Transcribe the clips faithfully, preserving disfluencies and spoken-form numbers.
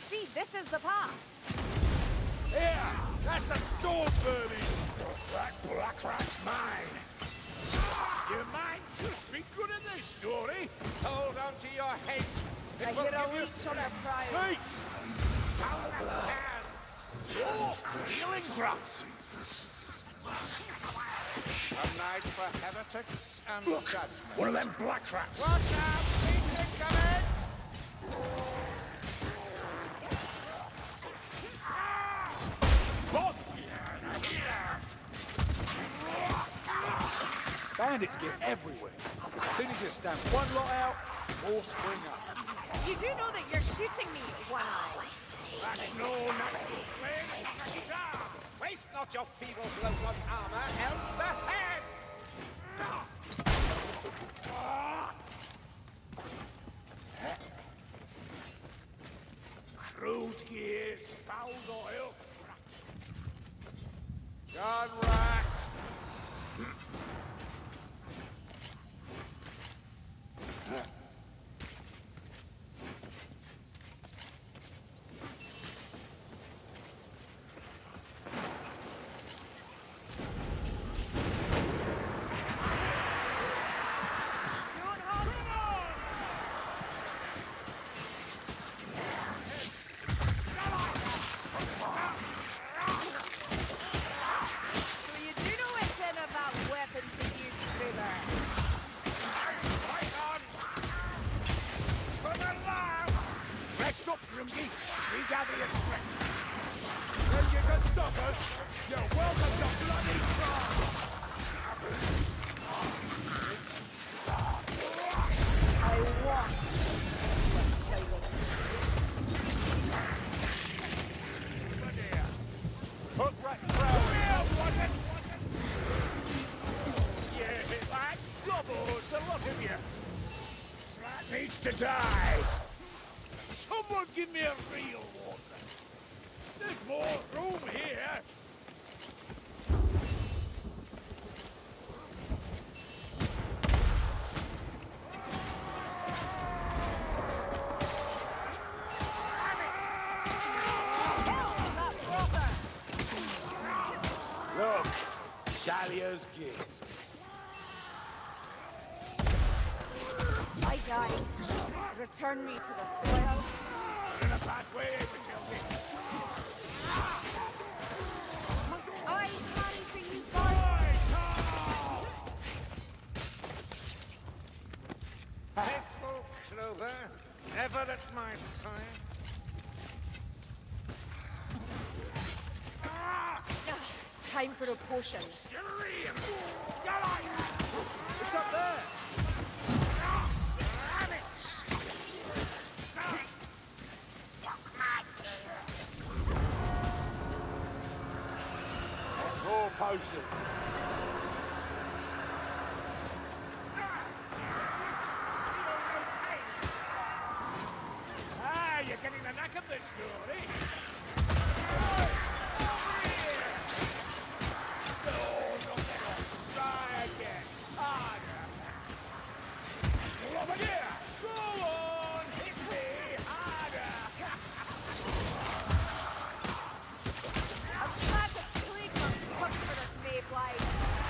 See, this is the path. Here! That's the storm burning! That black rat's mine! Your mind just be good at this story! Hold on to your head! It I will hear a give you leech on our prow. Wait! Down the stairs! Oh, healing craft! A night for heretics and Look, judgment. One of them black rats! Watch out! Keep coming! What? Bandits get everywhere. As soon as you stamp one lot out, all spring up. You do know that you're shooting me, One Eye. That's no natural flame. Waste not your feeble blows on armor, else the head! Crude gears, foul oil. Gun rat! Regather your strength. Then you can stop us. You're welcome to bloody France. I want the silence. Hook right round. Here, was it? Yeah, that gobbles a lot of you. That needs to die. Someone give me a real one. There's more room here. Look, Dahlia's gifts. I die. Return me to the soil. In a bad way, Matilda. Must I carry for you, boy? Faithful Clover, ever at my side. Time for a potion. It's up there. More potions. Ah, you're getting the knack of this story. No, no, no. Try again. Harder. Over here. Go on, hit me harder. I'm glad the plague monk punched for this Mayflies.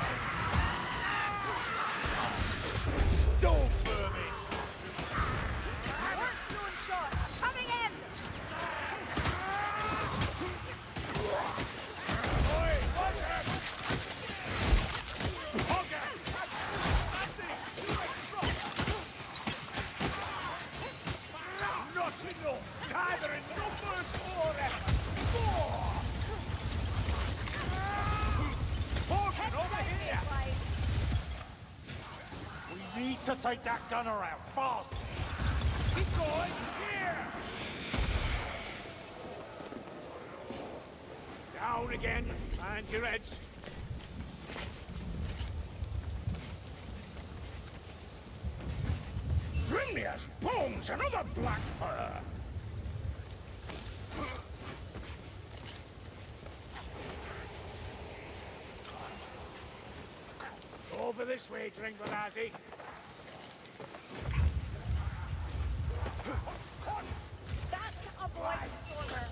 Don't burn me. One stone shot. Coming in. Oi, watch him. Hogger. Not enough. Neither in numbers or more. Horton, over here. We need to take that gunner out fast. Keep going. Here. Down again. Mind your heads. Grimnia's bones, another black fur. Over this way, Dringolazzi. That's a Avoid the stormer.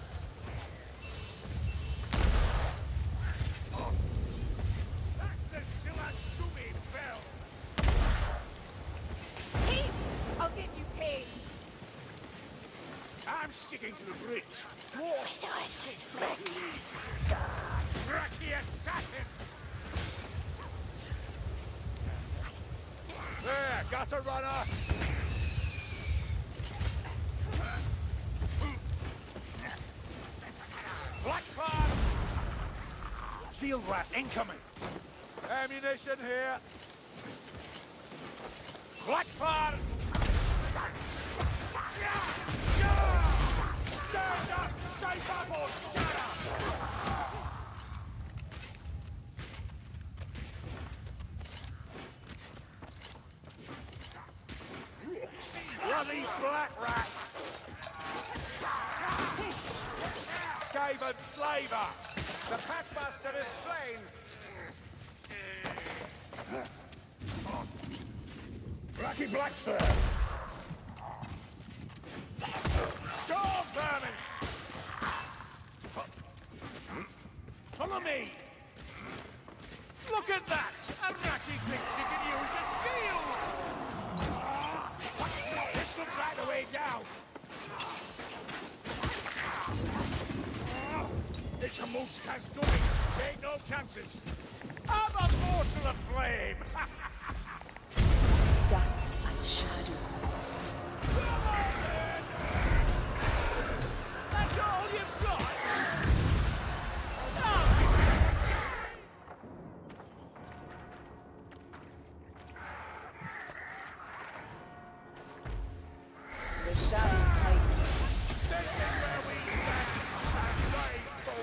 That's the Shilashumi bell! Hey! I'll give you pain. I'm sticking to the bridge. More Rocky assassin! There, got a runner! Blackfire! Shield rat incoming! Ammunition here! Blackfire! Stand up! Shape up or shut up! Bloody black rat! Skaven slaver! The Packmaster is slain! Blacky Blackfur! Storm vermin! Follow me! Look at that! A ratty thinks he can use a shield! This looks like the way down! It's a Moon's doing! Take no chances! I'm a morsel of flame! Dust and shadow. Come on, then! That's all you've got? The shadows hide. This is where we stand and wait for.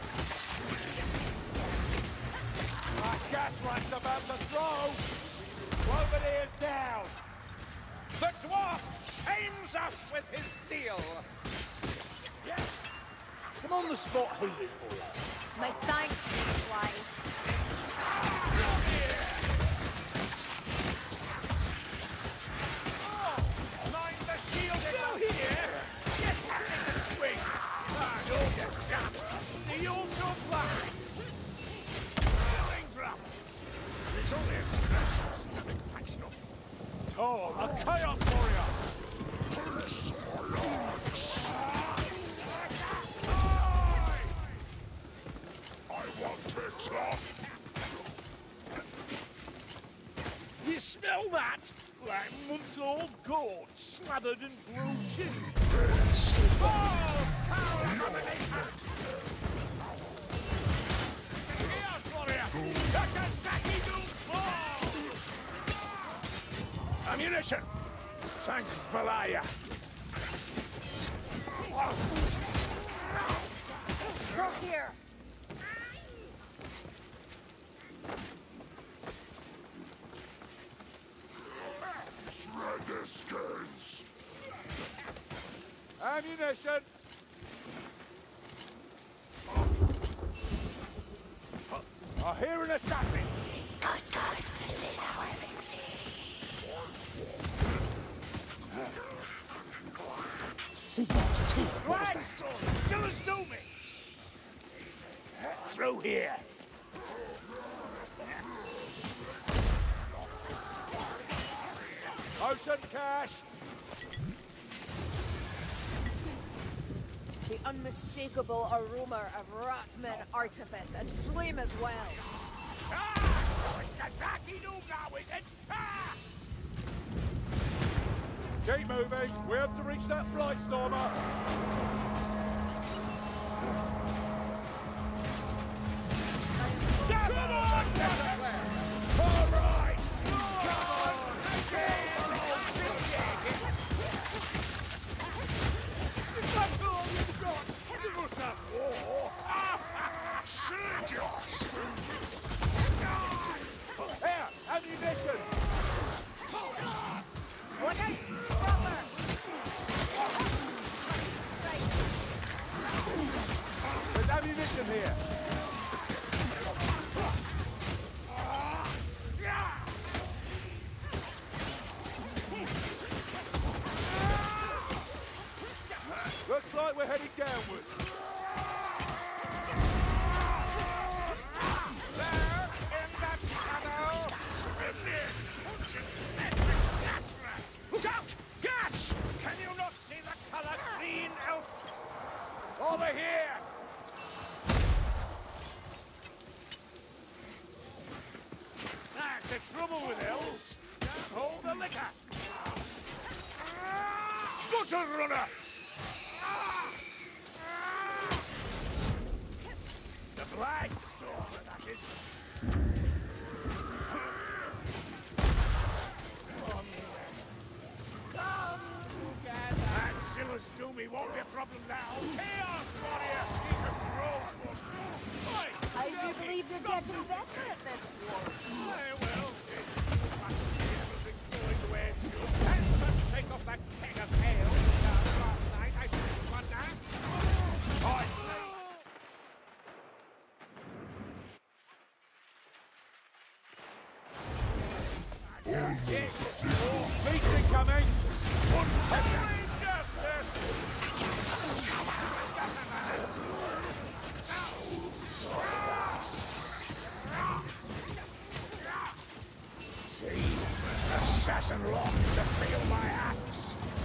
Our gas rat's about to throw! Cloverlear's down! The dwarf shames us with his zeal! Yes! I'm on the spot healing for you. My thanks, Fly. Oh, mind the shield still here? Yes, in the swing! Ah, no, you jump! The also fly! Killing drop! There's only a scratch. Nothing patched up. Oh, a chaos warrior! I want it, you smell that? Like months-old goat slathered in blue cheese. Oh, power domination! Chaos warrior! Takasaki Doom fall! Ammunition! Thank Valaya! Cross here. Ammunition! I hear an assassin! Seagull's teeth. What was that? Still as do me! Through here! Ocean cash! The unmistakable aroma of Ratman artifice and flame as well. Ah! So it's Kazaki Nuga, is it? Ah! Keep moving. We have to reach that Blightstormer. Come on! All right! Come on! That's all you've got! Give us a war! Here! Ammunition! Look out! Brother! There's ammunition here! Looks like we're heading careful with elves. Can't hold the liquor. Gutter runner! The Black Stormer, that is. That Silas Doomy won't be a problem now. Chaos Warrior! He's a gross one. Oi, I do Yogi, believe you're got getting some- better at this, dwarf. Aye, well, it's everything going the way it should. And let's take off that keg of ale we found last night. I didn't want that. Oi! Meeting coming! Unholy justice! See, assassin longs to feel my axe.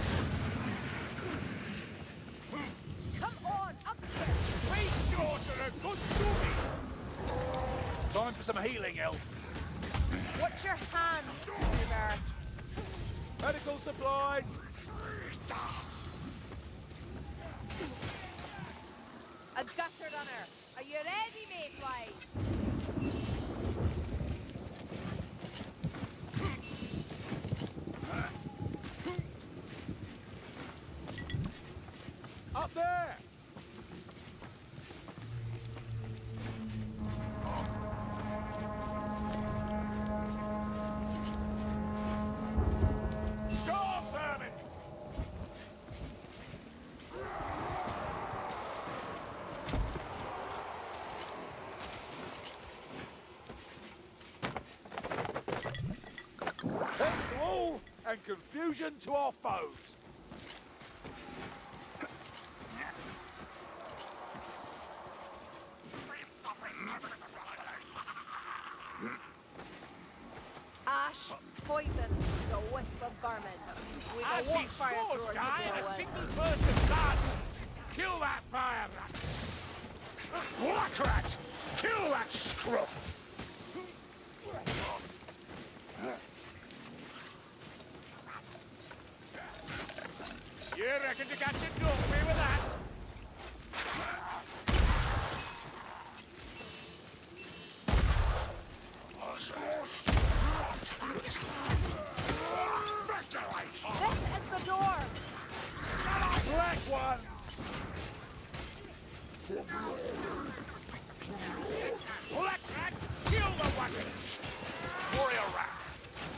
Come on, up here! Sweet daughter, a good doing! Time for some healing, elf. Watch your hands, Cougar. Medical supplies! A gutter runner. Are you ready, mayflies? Up there! Storm vermin! Death to all, and confusion to our foes! Ash, poison, the wisp of vermin. With I've a seen watchfire scores thrower to die in blow a it. single burst of blood! Kill that fire rat! Black rat! Kill that scruff! You reckon to catch a dog me with that? This is the door! Black ones! Black rat! Kill the wagon! Warrior rats!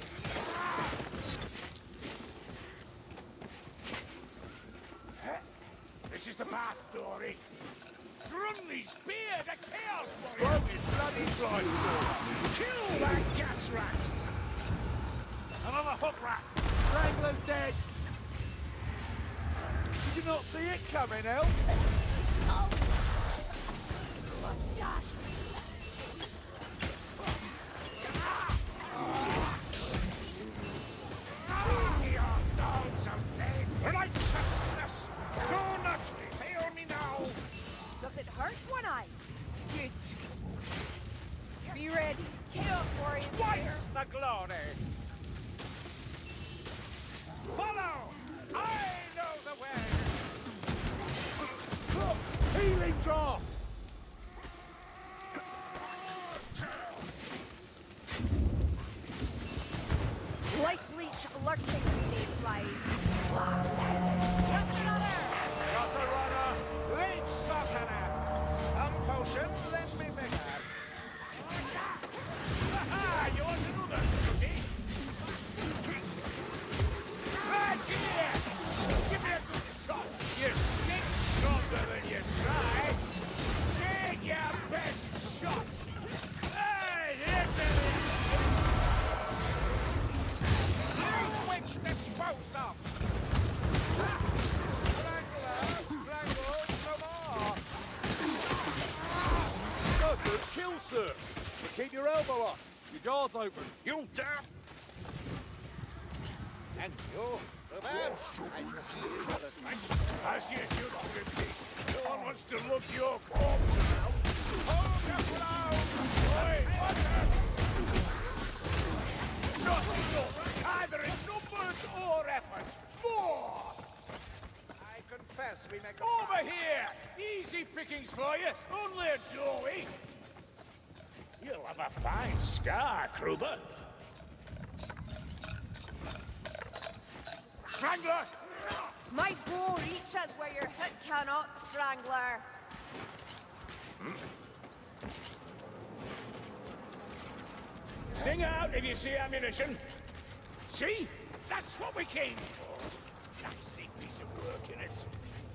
This is the past story. Grunley's beard, a chaos warrior! Broken bloody blind! Kill that gas rat! Another hook rat! Strangler's dead! Did you not see it coming, Elf? Oh! Mustache! Your souls are saved! Righteousness! Do not fail me now! Does it hurt one eye? Good. Be ready. Chaos Warriors here. Twice the glory! Follow! I know the way! Healing drop! Life leech lurking, mayflies. Just another! Saucer runner! Leech saucer! Some potions, let me bigger! Aha! You want another, Snooty? Right here! Give me a good shot! You stink stronger than you try! Take your best shot! Hey, here it is! Which disposed of! Strangle, strangle, no more! Good, good kill, sir! But keep your elbow up! Your guard's open! You dare! And you, the man! As you should, Fifty. No one wants to look your corpse now! Hold up now! Oi, what pickings for you. Only a doorway. You'll have a fine scar, Kruber. Strangler! My bow reaches where your hit cannot, Strangler. Sing out if you see ammunition. See? That's what we came for. Nasty piece of work, innit?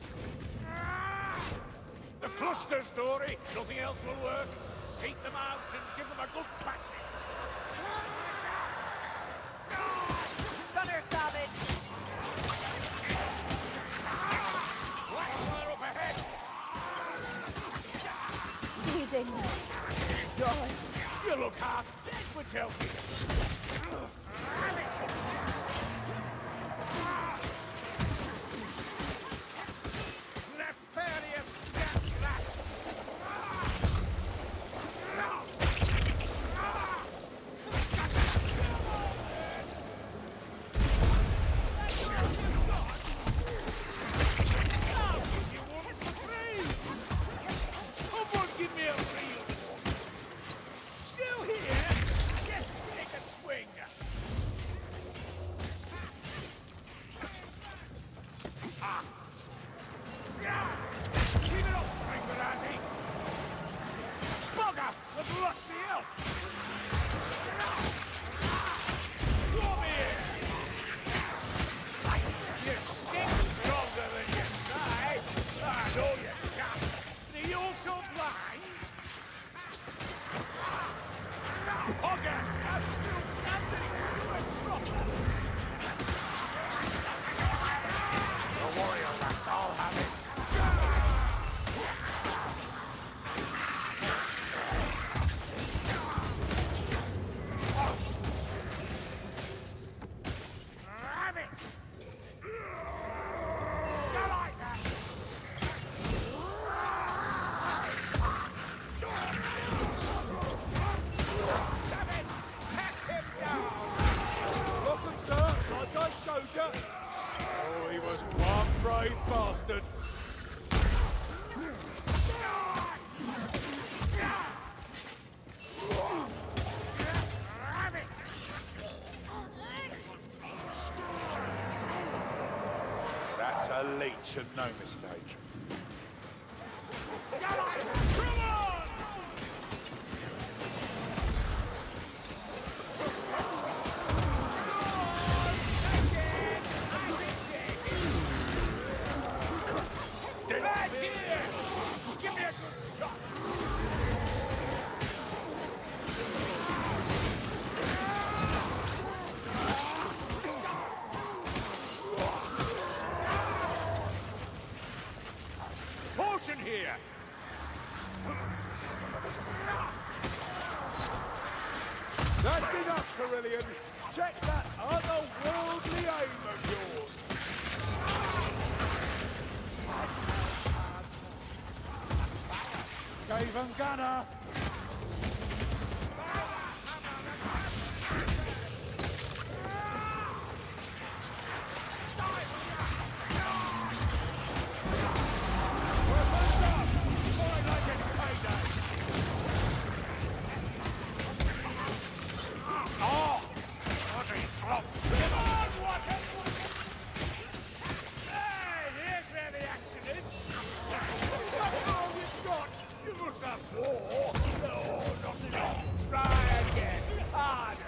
The cluster story. Nothing else will work. Seek them out and give them a good practice. Gunner Savage. Blackfire up ahead. Bleeding. Gods. You look half dead for Telfie. Nefarious gas rat. Someone give me a reel. Still here? Just take a swing. Ah. Yeah. Keep it up, Frank. Bugger! We've lost the elf. Come here. You stink stronger than you say. I know you can't. Are you also blind? Hogger, I'm still standing to a proper. The warrior rats all have it. Have it! You like that? Seven! Pack him down! Welcome, sir. Like I showed you. Oh, he was one brave bastard. Have it! That's a leech and no mistake. Come on! Back here! Give me a good shot! Potion here! That's enough, Carillion. Check that otherworldly aim of yours. Skaven Gunner. What's up? Boy, like it's payday! Oh! What a flop! Come on, what a... Hey, here's where the action is! That's all you've got! You must have more! No, not enough! Try again! Harder!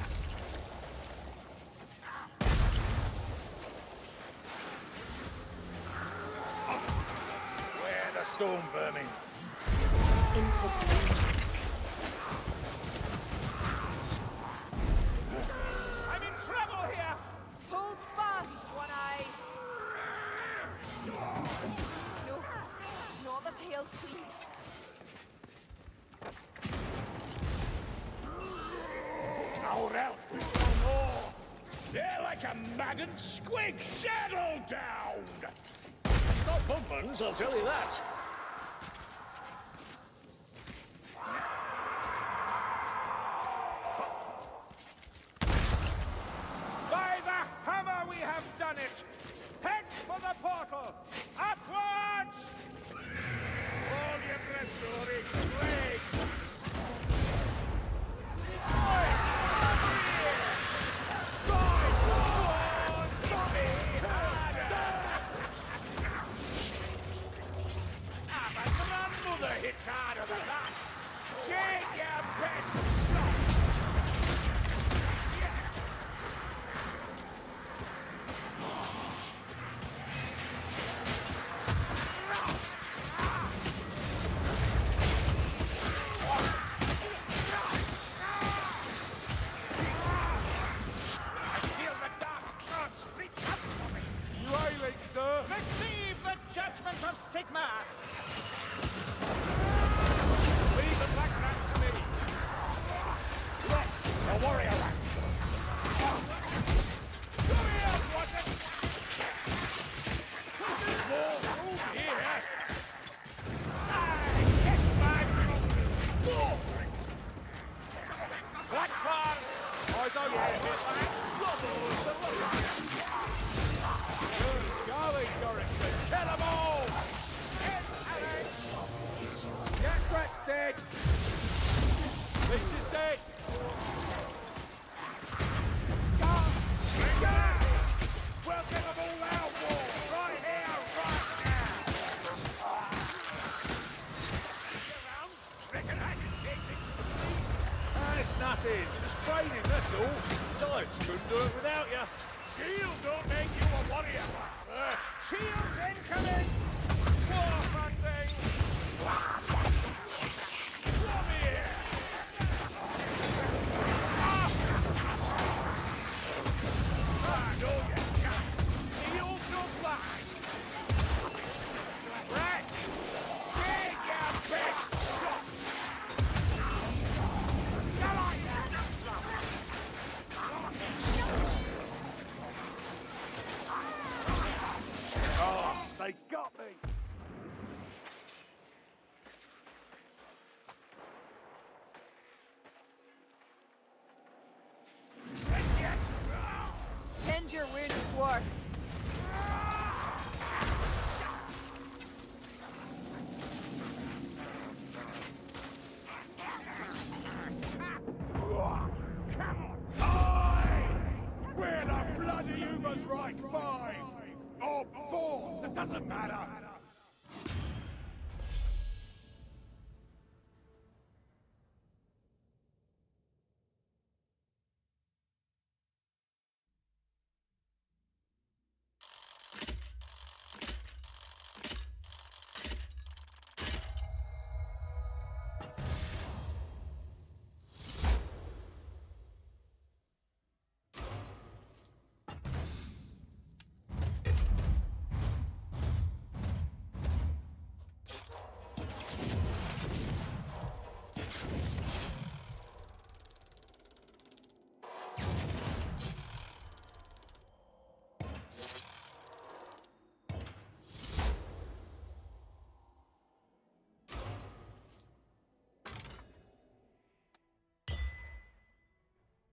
Where the storm vermin? Into bloom. I'm in trouble here! Hold fast, One Eye. No, not the Pale Queen. Our elf is no more! They're like a maddened squig shadow down! Not Bumpmans, I'll tell you that. By the hammer we have done it! Head for the portal! Upwards! For best shot! I feel the dark clouds reach up for me! You ailing, sir? Receive the judgment of Sigma! Leave the black rat to me! Look, the warrior rat! Come here, Watson! More room here! I get my more! Black Bars! I don't Yeah, care. Golly, Dorrington, kill them all! Gas rat's dead! Mister's dead! Come! Trigger! We'll get them all out, war! Right here, right now! Around? Reckon I can take things from me? That's nothing. Just trading, that's all. Besides, couldn't do it without you. Shield don't make you a warrior! Uh, shields incoming! War funding! Come here! Ah, no, you can't! Shields don't fly! Rats! Take your best shot! Come on! Oh, they got me! Tend your wounds, dwarf. Come on! Aye! Where the bloody Uber's right? Five! Or four! That doesn't matter!